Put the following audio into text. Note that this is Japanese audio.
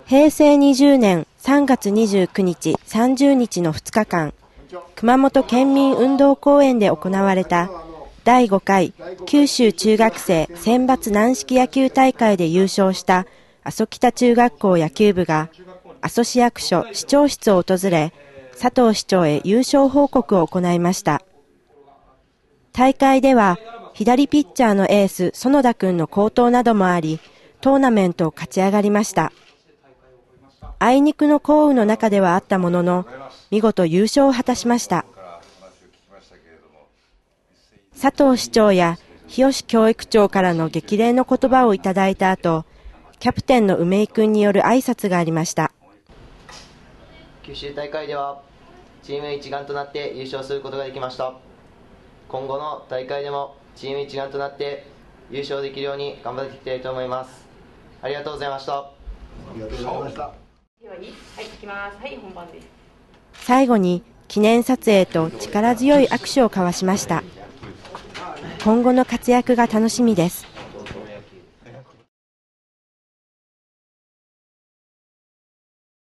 平成20年3月29日、30日の2日間、熊本県民運動公園で行われた第5回九州中学生選抜軟式野球大会で優勝した阿蘇北中学校野球部が阿蘇市役所市長室を訪れ、佐藤市長へ優勝報告を行いました。大会では左ピッチャーのエース園田君の好投などもあり、トーナメントを勝ち上がりました。あいにくの降雨の中ではあったものの、見事優勝を果たしました。佐藤市長や日吉教育長からの激励の言葉をいただいた後、キャプテンの梅井君による挨拶がありました。 九州大会ではチーム一丸となって優勝することができました。今後の大会でもチーム一丸となって優勝できるように頑張っていきたいと思います。ありがとうございました。ありがとうございました。はい、行きます。はい、本番です。最後に記念撮影と力強い握手を交わしました。今後の活躍が楽しみです。